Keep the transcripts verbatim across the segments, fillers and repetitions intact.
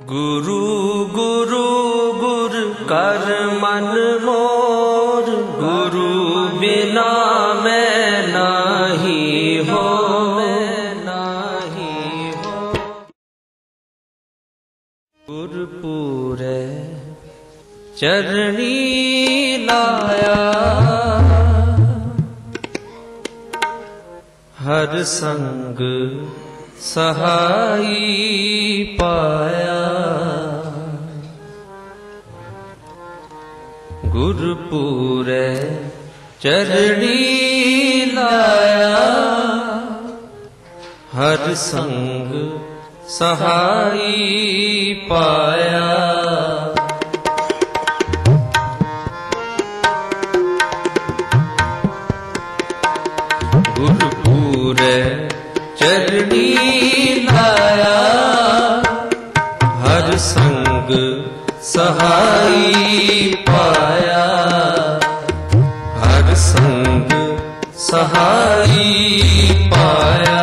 गुरु गुरु गुर कर मन मोर, गुरु बिना मैं नाही हो, नाही हो। गुरपुरे चरणी लाया, हर संग सहाई पाया। गुरपुरे चरणी लाया, हर संग सहाई पाया। गुरपुरे चरणी लाया, हर संग सहाई पाया, हर संग सहाई पाया।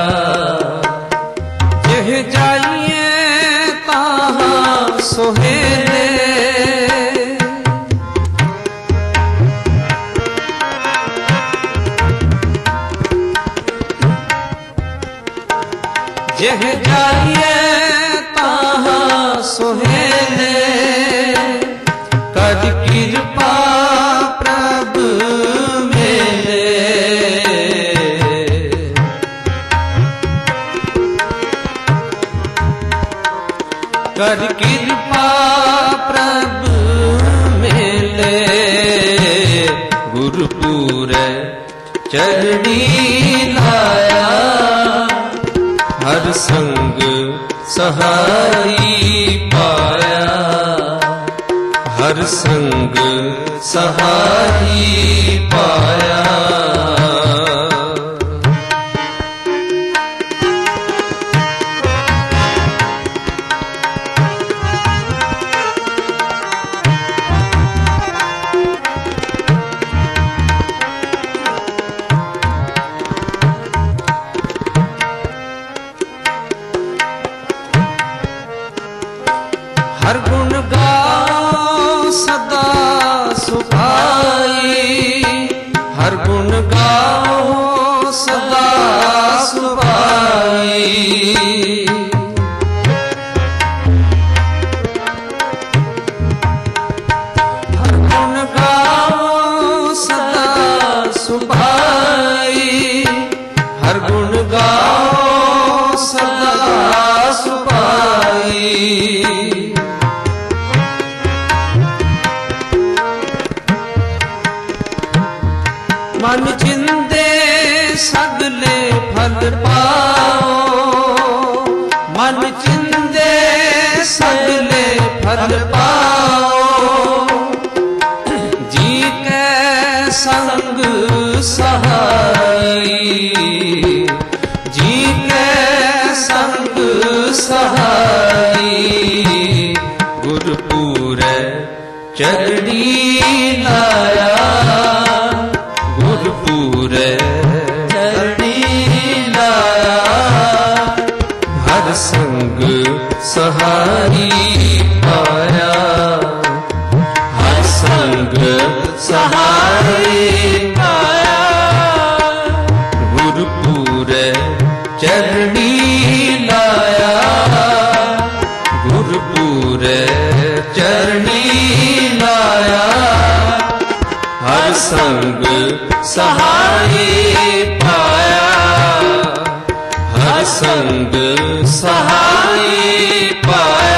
जह जाइए ताहाँ सोहेले, जह जाइए ताहाँ सोहेले, कर कृपा प्रभु मेरे। कर कृपा प्रभु मेरे, गुरपुरे चरणी लाया, हर संग सहाई पाया, हर संग सहाई पाया। हर गुण गाओ सदा सुभाई, हर गुण गाओ सदा सुभाई। हर गुण गाओ सदा सुभाई, हर गुण गाओ सदा सुभाई। मन चिंदे सगले फल पाओ, मन चिंदे सगले फल पाओ। जी के संग सहाई, जी के संग सहाई। गुरपुरे चरणी लाया, गुरपुरे चरणी लाया, हर संग सहाई पाया, हर संग सहाई पाया। गुरपुरे चरणी लाया, गुरपुरे चरणी लाया, हर संग सहाई पाया, हर संग सहाई पाया।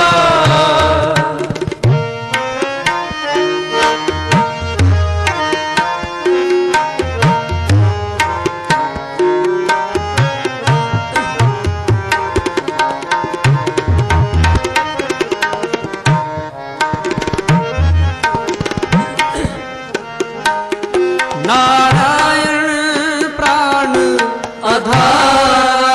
नारायण प्राण आधारा,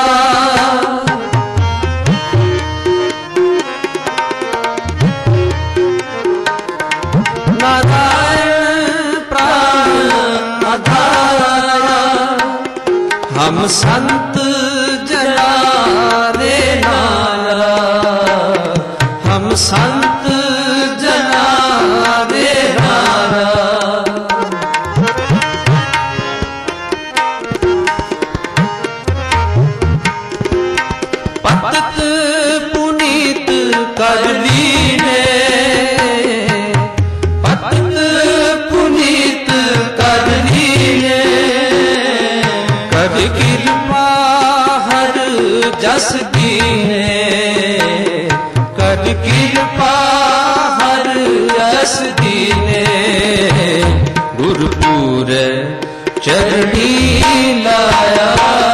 नारायण प्राण आधारा। हम संत जया रे नारा, संत जना दे हारा। पतित पुनीत कर लीने, पतित पुनीत कर लीने, कर कृपा हर जस दीने, कर कृपा हर जस दीने। गुरपुर चरणी लाया,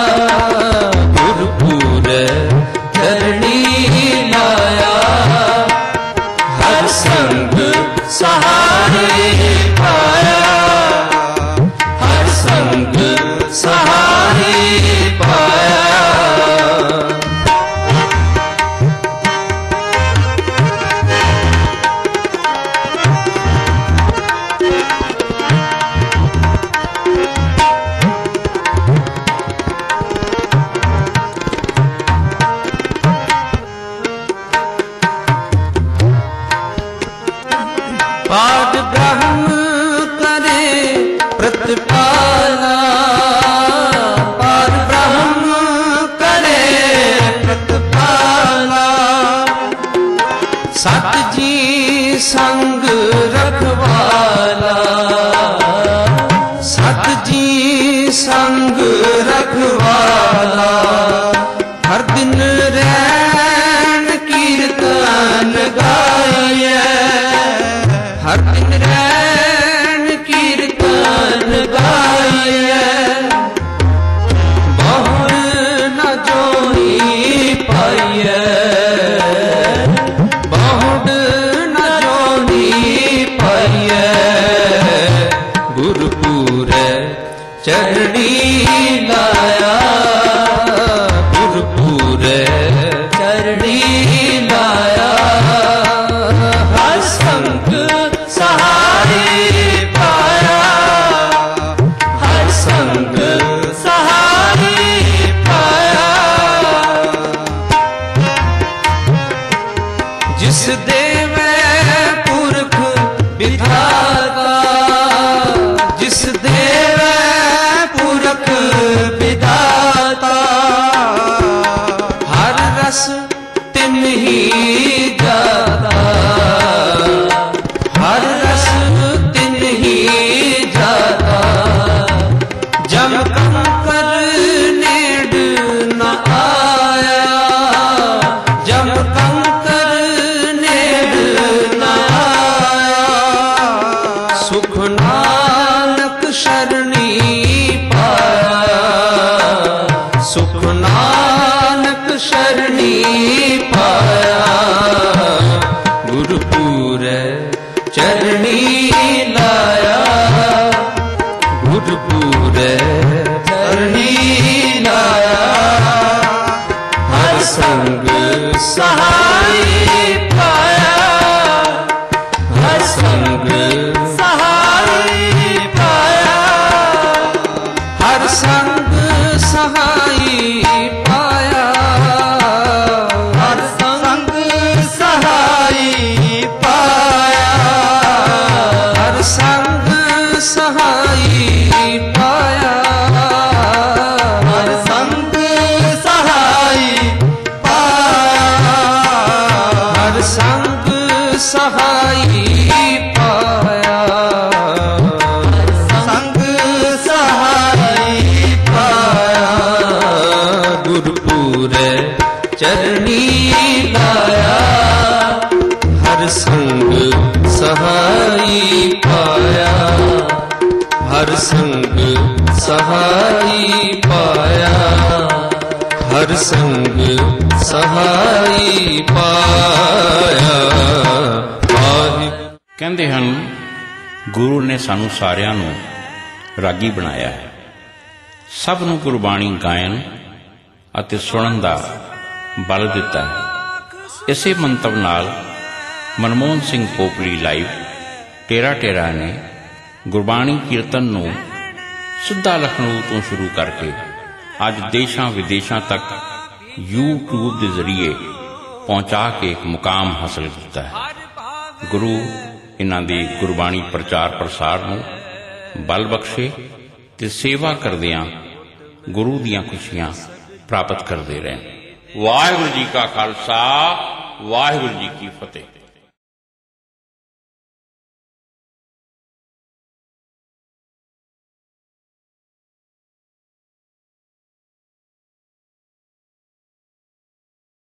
गुरपुर चरणी लाया, हर संग सहारे पाया, हर संग सहारे पाया। पाद ब्रह्म करे प्रतिपाला, पाद ब्रह्म करे प्रतिपाला, सत जी संग रखवाला, सत जी संग रखवाला। हर दिन रैन कीर्तन गाइए, हर दिन रैन कीर्तन गाइए, बहुर न जोई पाइए, बहुर न जोई पाइए। गुरपुर चरणी लाया, गुरपुर चरणी लाया, हर संग सहारे पाया, हर संग सहारे पाया। जिस देवे पुरख विधाता, जिस देवे पुरख विधाता, हर रस तिन ही जाता, हर रस तिन ही जाता। जम कंकर नेड़ न आया, जम कंकर नेड़ न आया, सुख नानक शरणी पाया, सुख नानक शरणी पाया। गुरपुर चरणी लाया, गुरपुर चरणी लाया, हर संग सहारे पाया, हर संग सहारे पाया, हर संग सहाई पाया, हर संग सहाई पाया, हर संग सहाई पाया, हर संग सहाई पाया, हर संग सहाई पाया, हर संग सहाई पाया। गुरपुर चरणी लाया, हर संग सहाई पाया, हर संग सहाई पाया, हर संग सहाई पाया। ਕਹਿੰਦੇ ਹਨ ਗੁਰੂ ਨੇ ਸਾਨੂੰ ਸਾਰਿਆਂ ਨੂੰ ਰਾਗੀ ਬਣਾਇਆ ਹੈ, ਸਭ ਨੂੰ ਗੁਰਬਾਣੀ ਗਾਇਨ ਅਤੇ ਸੁਣਨ ਦਾ ਬਲ ਦਿੱਤਾ ਹੈ। ਇਸੇ ਮੰਤਵ ਨਾਲ ਮਨਮੋਹਨ ਸਿੰਘ ਪੋਪਲੀ ਲਾਈਵ ਟੇਰਾ ਟੇਰਾ ਨੇ ਗੁਰਬਾਣੀ ਕੀਰਤਨ ਨੂੰ ਸਿੱਧਾ ਲਖਨਊ ਤੋਂ ਸ਼ੁਰੂ ਕਰਕੇ ਅੱਜ ਦੇਸ਼ਾਂ ਵਿਦੇਸ਼ਾਂ ਤੱਕ ਯੂਟਿਊਬ ਦੇ ਜ਼ਰੀਏ ਪਹੁੰਚਾ ਕੇ ਇੱਕ ਮੁਕਾਮ ਹਾਸਲ ਕੀਤਾ ਹੈ। ਗੁਰੂ ਇਹਨਾਂ ਦੀ ਗੁਰਬਾਣੀ ਪ੍ਰਚਾਰ ਪ੍ਰਸਾਰ ਨੂੰ ਬਲ ਬਖਸ਼ੇ ਤੇ ਸੇਵਾ ਕਰਦਿਆਂ ਗੁਰੂ ਦੀਆਂ ਖੁਸ਼ੀਆਂ ਪ੍ਰਾਪਤ ਕਰਦੇ ਰਹਿਣ। ਵਾਹਿਗੁਰੂ ਜੀ ਕਾ ਖਾਲਸਾ, ਵਾਹਿਗੁਰੂ ਜੀ ਕੀ ਫਤਿਹ।